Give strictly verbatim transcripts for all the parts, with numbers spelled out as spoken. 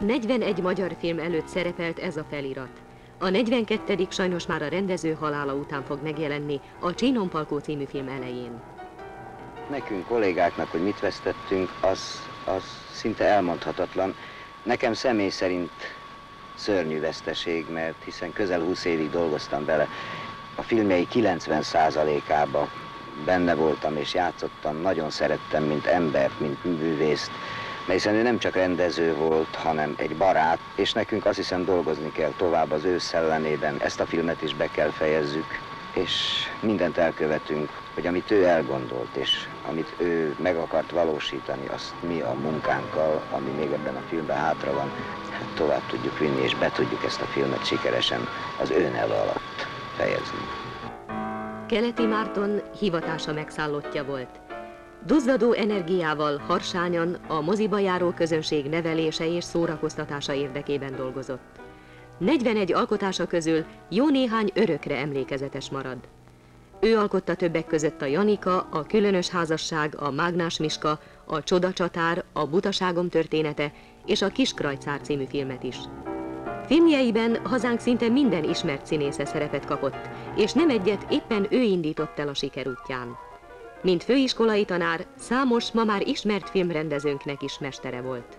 negyvenegy magyar film előtt szerepelt ez a felirat. A negyvenkettedik sajnos már a rendező halála után fog megjelenni a Csínon-Palkó című film elején. Nekünk, kollégáknak, hogy mit vesztettünk, az, az szinte elmondhatatlan. Nekem személy szerint szörnyű veszteség, mert hiszen közel húsz évig dolgoztam bele. A filmjei kilencven százalékában benne voltam és játszottam, nagyon szerettem, mint embert, mint művészt, mert hiszen ő nem csak rendező volt, hanem egy barát, és nekünk azt hiszem dolgozni kell tovább az ő szellemében, ezt a filmet is be kell fejezzük, és mindent elkövetünk, hogy amit ő elgondolt, és amit ő meg akart valósítani, azt mi a munkánkkal, ami még ebben a filmben hátra van, hát tovább tudjuk vinni, és be tudjuk ezt a filmet sikeresen az ő neve alatt fejezni. Keleti Márton hivatása megszállottja volt. Duzzadó energiával, harsányan a moziba járó közönség nevelése és szórakoztatása érdekében dolgozott. negyvenegy alkotása közül jó néhány örökre emlékezetes marad. Ő alkotta többek között a Janika, a Különös házasság, a Mágnás Miska, a Csodacsatár, a Butaságom története és a Kiskrajcár című filmet is. Filmjeiben hazánk szinte minden ismert színésze szerepet kapott, és nem egyet éppen ő indított el a siker útján. Mint főiskolai tanár, számos ma már ismert filmrendezőnknek is mestere volt.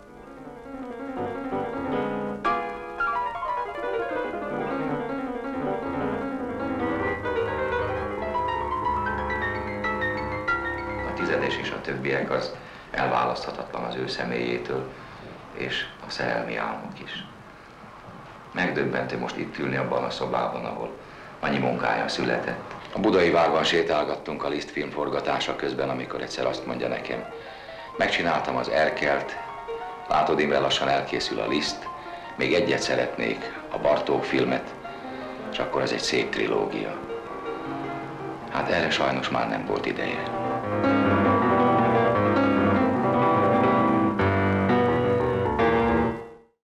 A Tizedes és a többiek az elválaszthatatlan az ő személyétől, és a szerelmi álmok is. Megdöbbentő most itt ülni abban a szobában, ahol annyi munkája született. A Budai Vágban sétálgattunk a Liszt film forgatása közben, amikor egyszer azt mondja nekem, megcsináltam az Erkelt, látod, Imre, lassan elkészül a Liszt, még egyet szeretnék, a Bartók filmet, és akkor ez egy szép trilógia. Hát erre sajnos már nem volt ideje.